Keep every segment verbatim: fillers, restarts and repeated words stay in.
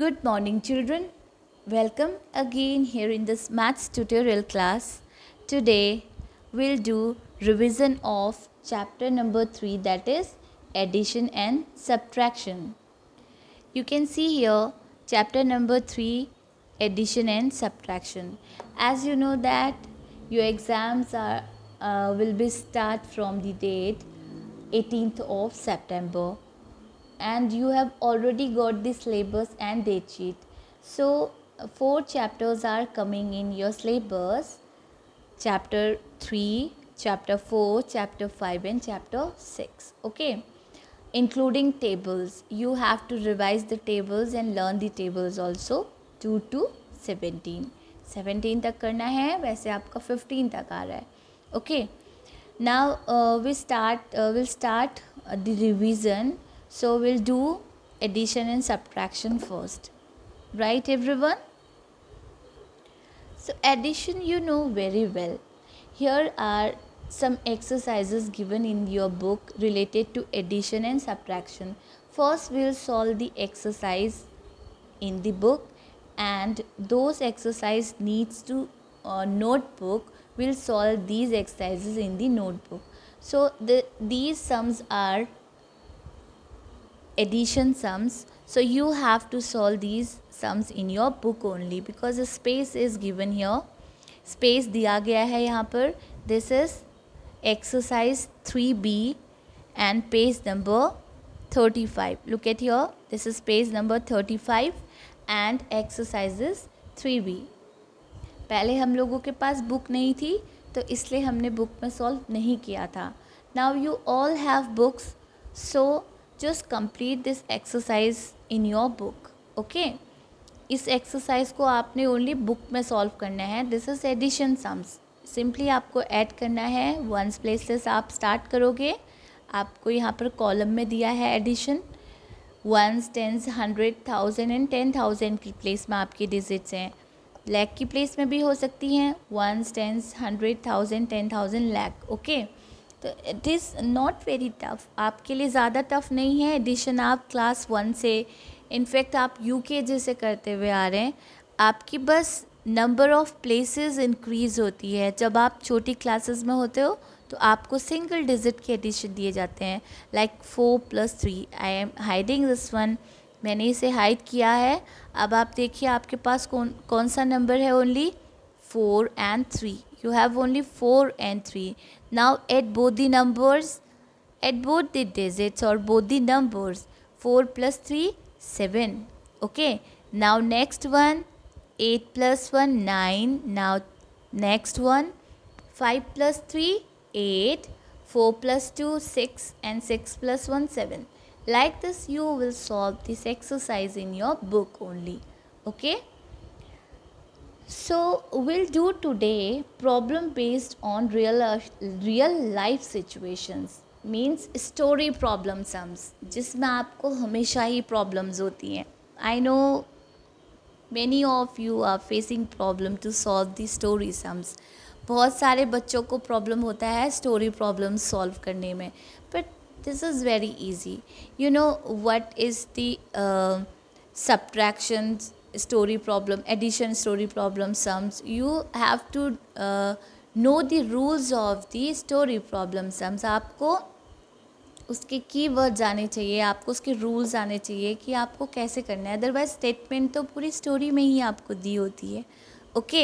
Good morning, children. Welcome again here in this maths tutorial class. Today we'll do revision of chapter number three, that is addition and subtraction. You can see here chapter number three, addition and subtraction. As you know that your exams are uh, will be start from the date eighteenth of September, and you have already got the syllabus and date sheet. So four chapters are coming in your syllabus: chapter three, chapter four, chapter five and chapter six. Okay, including tables. You have to revise the tables and learn the tables also. two to seventeen. seventeen तक करना है, वैसे आपका fifteen तक आ रहा है. Okay, now uh, we start uh, we'll start uh, the revision. So we'll do addition and subtraction first. Right, everyone? So addition you know very well. Here are some exercises given in your book related to addition and subtraction. First we'll solve the exercise in the book, and those exercise needs to uh, notebook. We'll solve these exercises in the notebook. So the these sums are addition sums, so you have to solve these sums in your book only, because the space is given here. Space दिया गया है यहाँ पर. This is exercise three B and page number thirty-five. Look at here, this is page number thirty-five and exercises three B. पहले हम लोगों के पास book नहीं थी, तो इसलिए हमने बुक में सॉल्व नहीं किया था. Now you all have books, so just complete this exercise in your book. Okay, इस एक्सरसाइज को आपने ओनली बुक में सॉल्व करना है. This is addition sums. Simply आपको ऐड करना है. वंस प्लेस से आप स्टार्ट करोगे. आपको यहाँ पर कॉलम में दिया है addition. Ones, tens, hundred, thousand and ten thousand की प्लेस में आपकी डिजिट्स हैं. लैख की प्लेस में भी हो सकती हैं. Ones, tens, hundred, thousand, ten thousand, lakh. Okay, तो it is not very tough. आपके लिए ज़्यादा टफ नहीं है एडिशन. आप क्लास वन से, इनफैक्ट आप यूकेजी से करते हुए आ रहे हैं. आपकी बस नंबर ऑफ़ प्लेसेस इंक्रीज़ होती है. जब आप छोटी क्लासेस में होते हो तो आपको सिंगल डिजिट के एडिशन दिए जाते हैं, like four plus three. I am hiding this one. मैंने इसे हाइड किया है. अब आप देखिए आपके पास कौन कौन सा नंबर है. Only four and three. You have only four and three. Now add both the numbers, add both the digits or both the numbers. four plus three, seven. Okay. Now next one, eight plus one, nine. Now next one, five plus three, eight. four plus two, six. And six plus one, seven. Like this you will solve this exercise in your book only. Okay. So we'll do today problem based on real uh, real life situations, means story problem sums, जिसमें आपको हमेशा ही problems होती हैं. I know many of you are facing problem to solve the story sums. बहुत सारे बच्चों को problem होता है story problems solve करने में, but this is very easy. You know what is the uh, subtractions story problem, addition story problem sums. You have to uh, know the rules of the story problem sums. आपको उसके keywords आने चाहिए, आपको उसके rules आने चाहिए कि आपको कैसे करना है. अदरवाइज स्टेटमेंट तो पूरी स्टोरी में ही आपको दी होती है. Okay,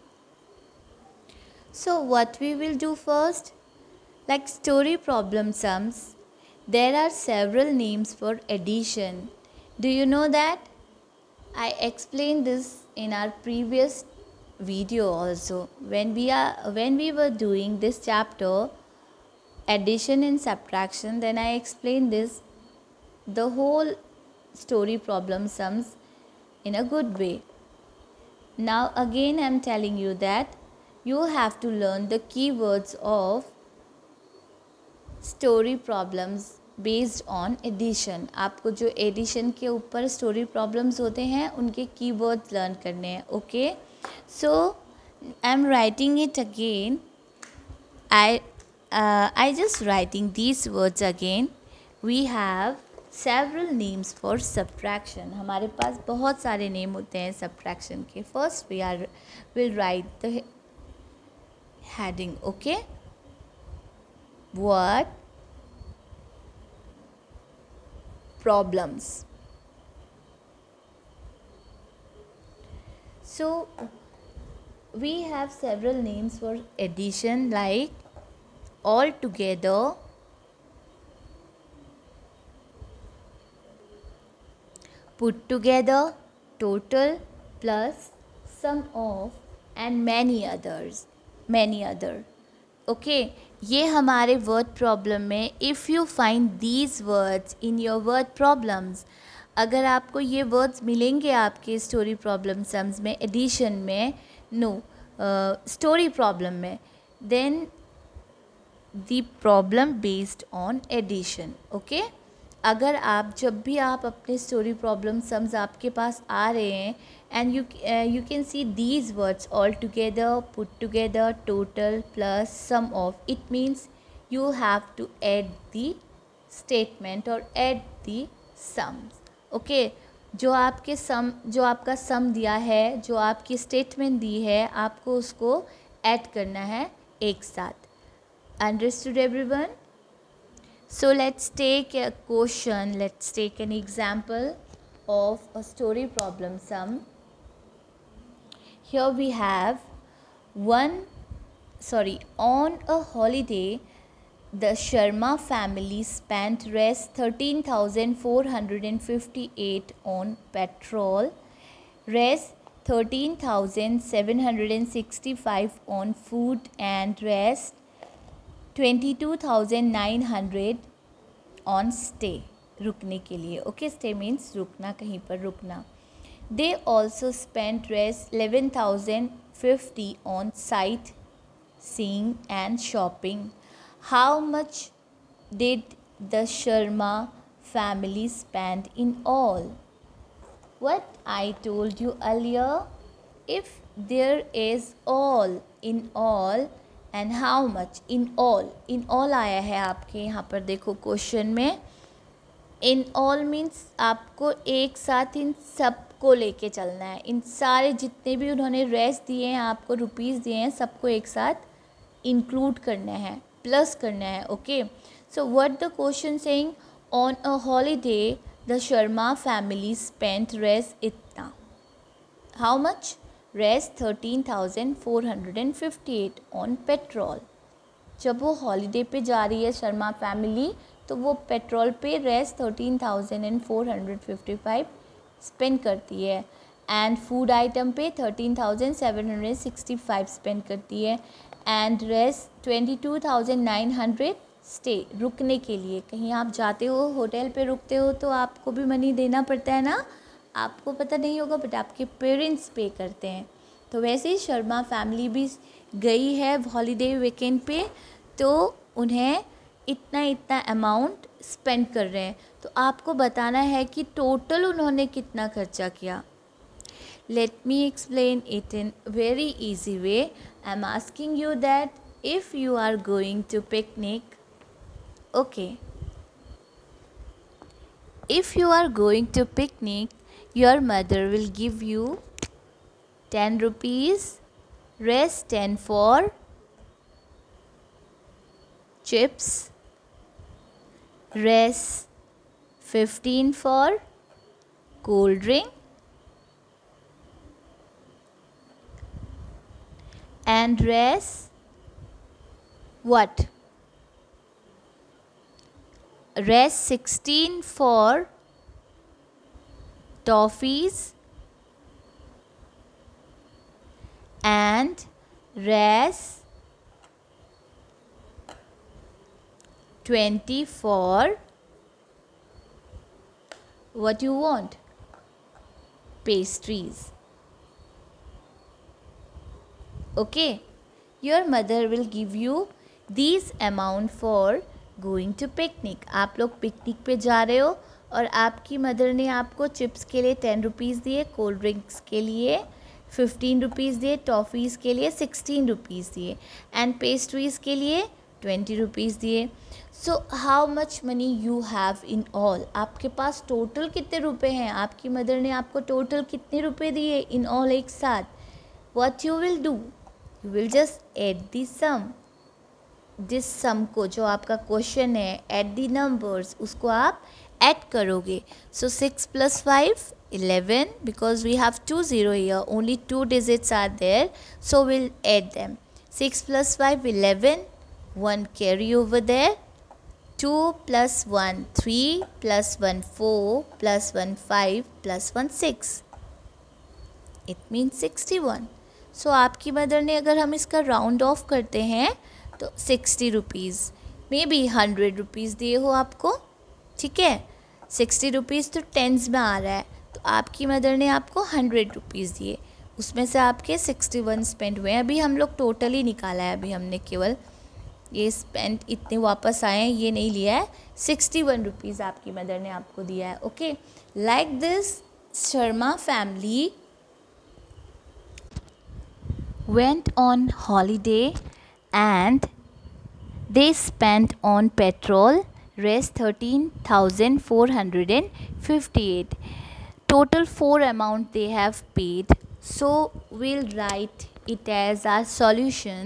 so what we will do first, like story problem sums, there are several names for addition. Do you know that? I explained this in our previous video also. When we are when we were doing this chapter, addition and subtraction, then I explained this, the whole story problem sums in a good way. Now again I am telling you that you have to learn the keywords of story problems based on addition. आपको जो addition के ऊपर story problems होते हैं उनके keywords learn करने हैं. Okay, so I am writing it again. I I just writing these words again. We have several names for subtraction, हमारे पास बहुत सारे नेम होते हैं सब्ट्रैक्शन के. First we are will write the heading. Okay, what problems. So we have several names for addition like all together, put together, total, plus, sum of and many others, many other. Okay okay, ये हमारे word problem में if you find these words in your word problems, अगर आपको ये words मिलेंगे आपके story problem sums में, addition में, नो स्टोरी प्रॉब्लम में, then the problem based on addition. Okay, अगर आप जब भी आप अपने स्टोरी प्रॉब्लम सम्स आपके पास आ रहे हैं and you uh, you can see these words all together, put together, total, plus, sum of, it means you have to add the statement or add the sums. okay, जो आपके सम जो आपका सम दिया है, जो आपकी स्टेटमेंट दी है, आपको उसको ऐड करना है एक साथ. Understood everyone? So let's take a question, let's take an example of a story problem sum. Here we have one, sorry, on a holiday, the Sharma family spent rest thirteen thousand four hundred fifty-eight on petrol, rest thirteen thousand seven hundred sixty-five on food, and rest twenty-two thousand nine hundred on stay, रुकने के लिए. Okay, stay means रुकना, कहीं पर रुकना. They also spent rest eleven thousand fifty on sightseeing and shopping. How much did the Sharma family spend in all? What I told you earlier, if there is all, in all, and how much in all, in all आया है आपके यहाँ पर देखो question में. In all means आपको एक साथ इन सब को लेके चलना है. इन सारे जितने भी उन्होंने रेस्ट दिए हैं, आपको रुपीस दिए हैं, सबको एक साथ इंक्लूड करना है, प्लस करना है. Okay, so what the question saying, on a holiday the Sharma family spent rest इतना. How much? Rest thirteen thousand four hundred and fifty eight on petrol. जब वो हॉलीडे पे जा रही है शर्मा फैमिली, तो वो पेट्रोल पे rest thirteen thousand and four hundred fifty five spend करती है, एंड फूड आइटम पे thirteen thousand seven hundred sixty five spend करती है, and rest twenty two thousand nine hundred stay, रुकने के लिए. कहीं आप जाते हो, होटल पे रुकते हो, तो आपको भी मनी देना पड़ता है ना. आपको पता नहीं होगा बट आपके पेरेंट्स पे करते हैं. तो वैसे ही शर्मा फैमिली भी गई है हॉलीडे वीकेंड पे, तो उन्हें इतना इतना अमाउंट स्पेंड कर रहे हैं. तो आपको बताना है कि टोटल उन्होंने कितना खर्चा किया. Let me explain it in very easy way. I am asking you that if you are going to picnic, okay, if you are going to picnic, your mother will give you ten rupees, rest ten for chips, rest fifteen for cold drink, and rest what? Rest sixteen for toffees, and rest twenty for what you want, pastries. Okay, your mother will give you these amount for going to picnic. आप लोग picnic पे जा रहे हो और आपकी mother ने आपको चिप्स के लिए टेन रुपीज़ दिए, कोल्ड ड्रिंक्स के लिए फिफ्टीन रुपीज़ दिए, टॉफ़ीज़ के लिए सिक्सटीन रुपीज़ दिए, एंड पेस्ट्रीज़ के लिए ट्वेंटी रुपीज़ दिए. So how much money you have in all, आपके पास टोटल कितने रुपए हैं, आपकी मदर ने आपको टोटल कितने रुपए दिए इन ऑल एक साथ. What you will do, you will just add the sum. जिस सम को, जो आपका क्वेश्चन है, ऐड द नंबर्स, उसको आप ऐड करोगे. So six plus five eleven, because we have two zero here, only two digits are there, so we'll add them. six plus five eleven, one carry over there. two plus one three, plus one four, plus one five, plus one six, it means sixty-one. so आपकी mother ने, अगर हम इसका round off करते हैं तो sixty rupees, maybe hundred rupees दिए हो आपको. ठीक है, सिक्सटी रुपीज़ तो टेंस में आ रहा है, तो आपकी मदर ने आपको हंड्रेड रुपीज़ दिए, उसमें से आपके सिक्सटी वन स्पेंड हुए हैं. अभी हम लोग टोटल ही निकाला है, अभी हमने केवल ये स्पेंड इतने वापस आए हैं, ये नहीं लिया है. सिक्सटी वन रुपीज़ आपकी मदर ने आपको दिया है. Okay, like this Sharma family went on holiday and they spent on petrol rest thirteen thousand four hundred fifty-eight. Total four amount they have paid, so we'll write it as our solution.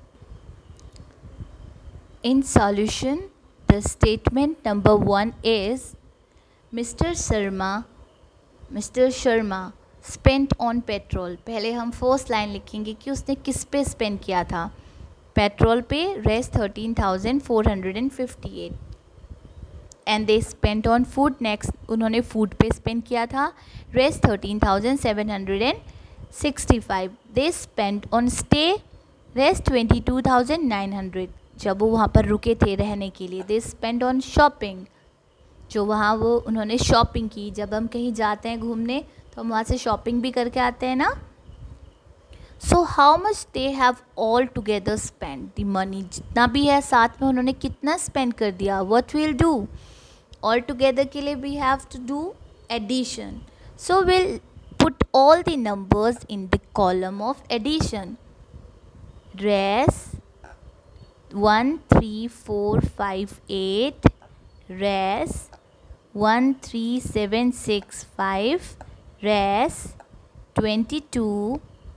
In solution, the statement number one is Mr. Sharma Mr. Sharma spent on petrol. पहले हम first line लिखेंगे कि उसने किस पे spend किया था. Petrol पे rest thirteen thousand four hundred and fifty eight. And they spent on food, next उन्होंने फूड पे स्पेंड किया था, rest thirteen thousand seven hundred and sixty five. They spent on stay, rest twenty two thousand nine hundred, जब वो वहाँ पर रुके थे रहने के लिए. दे स्पेंड ऑन शॉपिंग, जो वहाँ वो उन्होंने शॉपिंग की. जब हम कहीं जाते हैं घूमने तो हम वहाँ से शॉपिंग भी करके आते हैं ना. So how much they have all together spend, the money, जितना भी है साथ में उन्होंने कितना स्पेंड कर दिया. What will do, all together के लिए we have to do addition. So will put all the numbers in the column of addition. Rs one three four five eight, Rs one three seven six five, Rs twenty two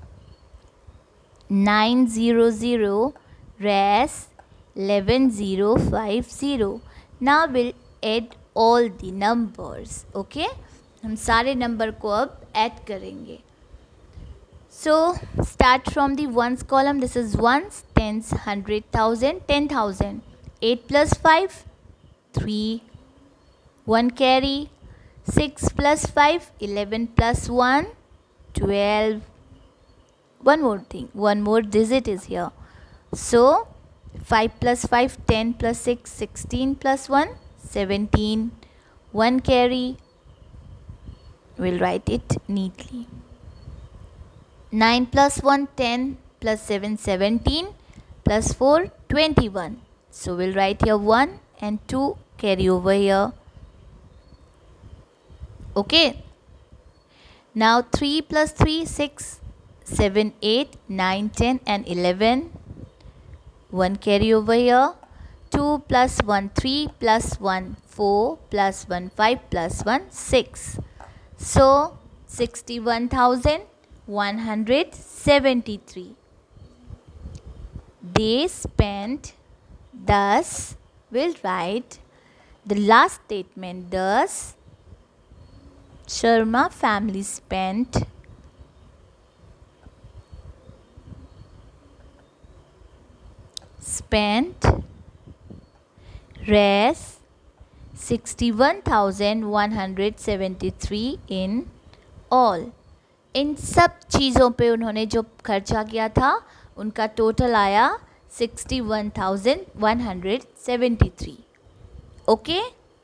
nine zero zero, Rs eleven zero five zero. Now we'll add all the numbers. Okay, हम सारे number को अब add करेंगे. So start from the ones column. This is ones, tens, hundred, thousand, ten thousand. eight plus five, three. one carry. six plus five, eleven plus one, twelve. One more thing, one more digit is here. So five plus five, ten plus six, sixteen plus one, seventeen. one carry, we'll write it neatly. nine plus one, ten plus seven, seventeen, plus four, twenty-one. So we'll write here one and two carry over here. Okay, now three plus three, six, seven, eight, nine, ten and eleven. one carry over here. two plus one, three, plus one, four, plus one, five, plus one, six. So sixty-one thousand one hundred seventy-three. They spent, thus we'll write the last statement. Thus Sharma family spent spent res sixty-one thousand one hundred seventy-three in all. इन सब चीज़ों पे उन्होंने जो खर्चा किया था उनका total आया sixty one thousand one hundred seventy three. Okay,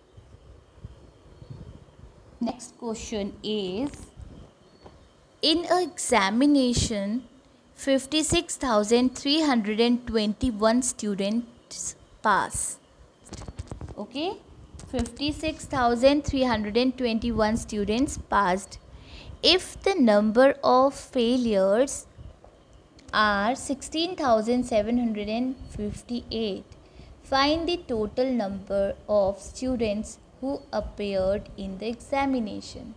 next question is, in a examination fifty-six thousand three hundred twenty-one students pass. Okay, fifty-six thousand three hundred twenty-one students passed. If the number of failures are sixteen thousand seven hundred fifty-eight, Find the total number of students who appeared in the examination.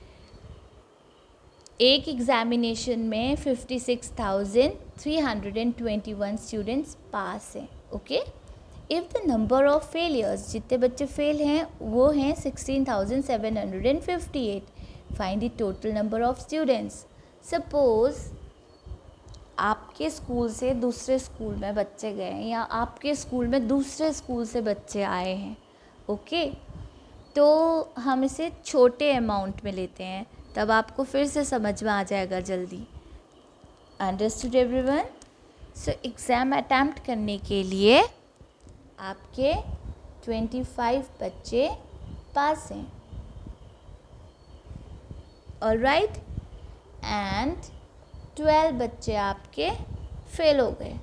एक examination में fifty six thousand three hundred twenty one students pass हैं. Okay. If the number of failures, जितने बच्चे fail हैं वो हैं sixteen thousand seven hundred fifty eight. Find the total number of students. Suppose आपके school से दूसरे स्कूल में बच्चे गए हैं या आपके स्कूल में दूसरे स्कूल से बच्चे आए हैं. ओके. तो हम इसे छोटे अमाउंट में लेते हैं, तब आपको फिर से समझ में आ जाएगा जल्दी. Understood everyone? So exam attempt करने के लिए आपके ट्वेंटी फाइव बच्चे पास हैं. ऑलराइट. एंड ट्वेल्व बच्चे आपके फेल हो गए.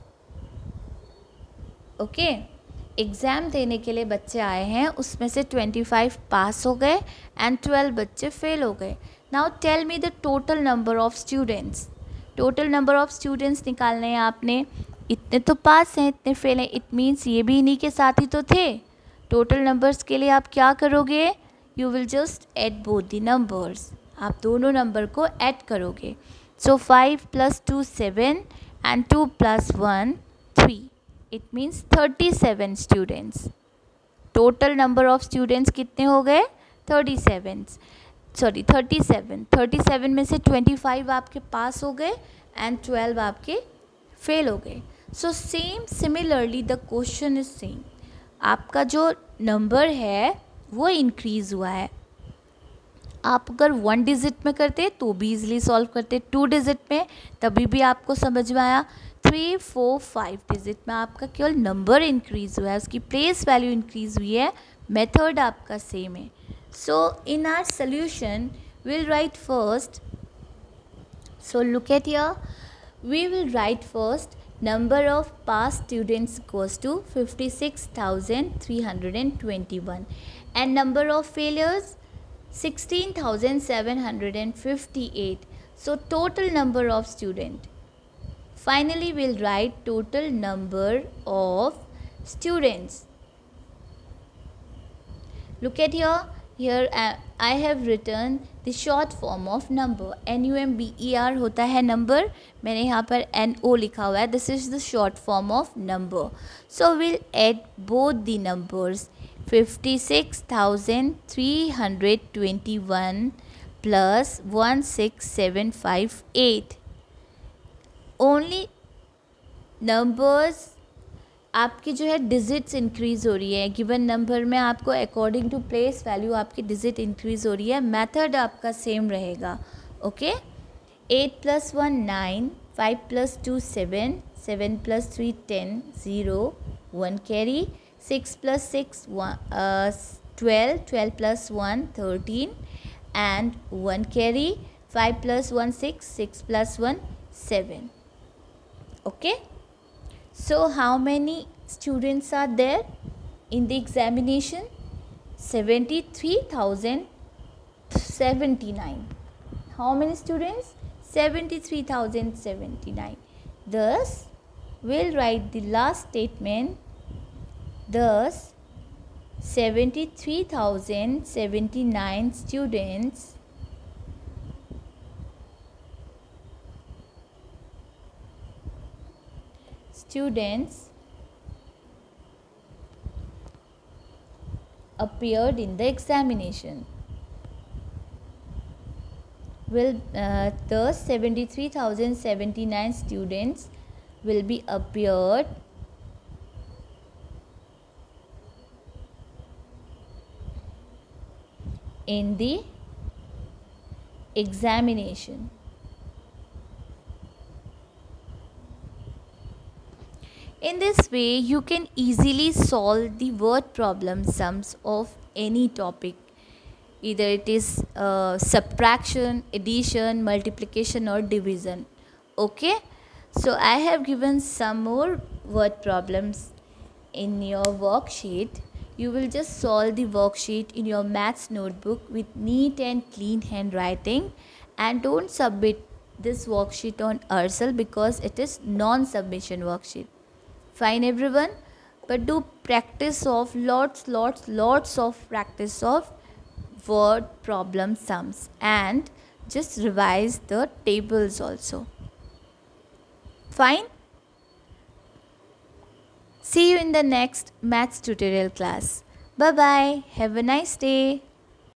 ओके. एग्ज़ाम देने के लिए बच्चे आए हैं, उसमें से ट्वेंटी फाइव पास हो गए एंड ट्वेल्व बच्चे फेल हो गए. Now tell me the total number of students. Total number of students निकालने हैं आपने. इतने तो पास हैं, इतने फेल हैं, इट मीन्स ये भी इन्हीं के साथ ही तो थे. टोटल नंबर्स के लिए आप क्या करोगे? You will just add both the numbers. आप दोनों नंबर को ऐड करोगे. So five plus two seven and two plus one three. It means thirty seven students. Total number of students कितने हो गए? Thirty seven. Sorry thirty seven. Thirty seven में से twenty five आपके पास हो गए एंड ट्वेल्व आपके फेल हो गए. So same similarly the question is same. आपका जो नंबर है वो इंक्रीज़ हुआ है. आप अगर वन डिजिट में करते तो भी इजीली सॉल्व करते, टू डिजिट में तभी भी आपको समझ में आया, थ्री फोर फाइव डिजिट में आपका केवल नंबर इंक्रीज़ हुआ है, उसकी प्लेस वैल्यू इंक्रीज़ हुई है, मेथड आपका सेम है. So in our solution will write first. So look at here. We will write first number of past students equals to fifty six thousand three hundred twenty-one and number of failures sixteen thousand seven hundred fifty-eight. So total number of student. Finally we'll write total number of students. Look at here. Here I have written the short form of number. N U M B E R होता है number. मैंने यहाँ पर N O लिखा हुआ है. This is the short form of number. So we'll add both the numbers. fifty six thousand three hundred twenty-one plus one six seven five eight. Only numbers आपकी जो है डिजिट्स इंक्रीज़ हो रही है. Given number में आपको according to place value आपकी digit increase हो रही है. मेथड आपका सेम रहेगा. Okay. Eight plus one nine, five plus two seven, seven plus three ten, zero, one carry, six plus six twelve, twelve plus one thirteen and one carry, five plus one six, six plus one seven. Okay. So how many students are there in the examination? seventy-three thousand seventy-nine. How many students? seventy-three thousand seventy-nine. Thus, we'll write the last statement. Thus, seventy-three thousand seventy-nine students students appeared in the examination. Will uh, the seventy-three thousand seventy-nine students will be appeared in the examination. In this way, you can easily solve the word problem sums of any topic. Either it is uh, subtraction, addition, multiplication or division. Okay. So, I have given some more word problems in your worksheet. You will just solve the worksheet in your maths notebook with neat and clean handwriting, and don't submit this worksheet on Ursal because it is non-submission worksheet. Fine everyone. but do practice of lots lots lots of practice of word problem sums, and just revise the tables also. Fine. See you in the next maths tutorial class. Bye bye. Have a nice day.